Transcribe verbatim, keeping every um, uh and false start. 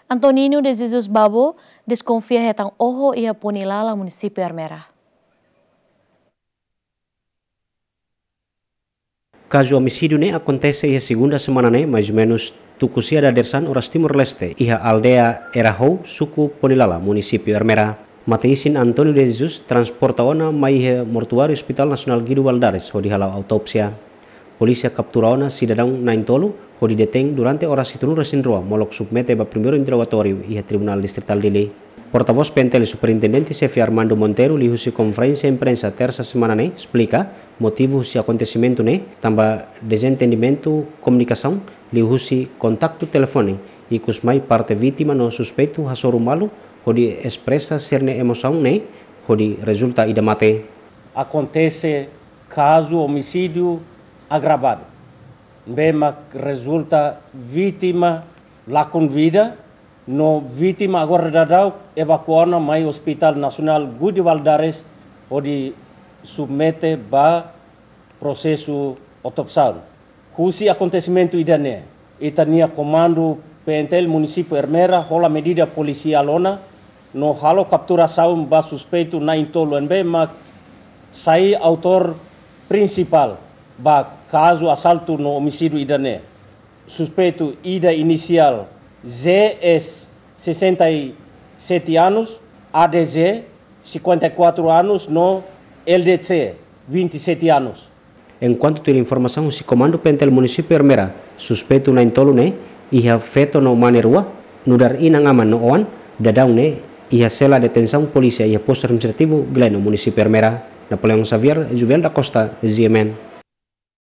Antonino de Jesus Babo desconfia retang oho ia punilala município Armera. Caso homicídio ne acontece a segunda semana ne, mais ou menos tucusia da Dersan, horas Timor-Leste, iha aldea Erahou, suku Ponilala, município Armera. Mateisin Antonio de Jesus transporta ona mai mortuário Hospital Nacional Guido Valdares, onde halau autopsia. Polícia captura ona cidadão Naintolo, onde detém durante horas itu resin roa, molok submete ba primeiro interrogatório iha Tribunal Distrital de Lei. Porta-voz P N T L Superintendente chefe Armando Monteiro li husi conferência imprensa terça semana ne explica motivo si acontecimento ne tamba desentendimento comunicação li husi contato telefone e kus mai parte vítima no suspeito hasoru malu hodi expressa serne emoção ne hodi resulta ida mate. Acontece caso homicídio agravado. Bema resulta vítima lá com vida. No vítima agora dadau evacuana mai Hospital Nacional Guido Valdares onde submete ba processo autopsial. Husi acontecimento idane itania comando P N T L município Armera rola medida policial ona no halo capturação ba suspeito na intolo enbe ma sai autor principal ba caso assalto no homicídio idane. Suspeito ida inicial Z S sessenta e sete anos, A D Z cinquenta e quatro anos, no L D C vinte e sete anos. Enquanto tem informação, o comando P N T L município Armera suspeito na intolo ne iha feto no manerua nudar inang aman no oan dadau ne iha sela detenção polícia iha posto administrativo Gleno município Armera. Napoleão Xavier Juvel da Costa, G M N.